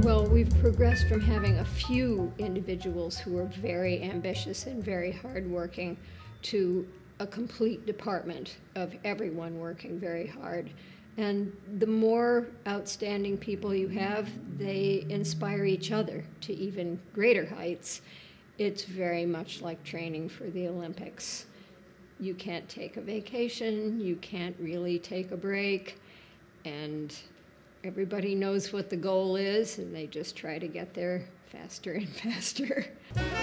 Well, we've progressed from having a few individuals who are very ambitious and very hardworking to a complete department of everyone working very hard. And the more outstanding people you have, they inspire each other to even greater heights. It's very much like training for the Olympics. You can't take a vacation, you can't really take a break, and everybody knows what the goal is, and they just try to get there faster and faster.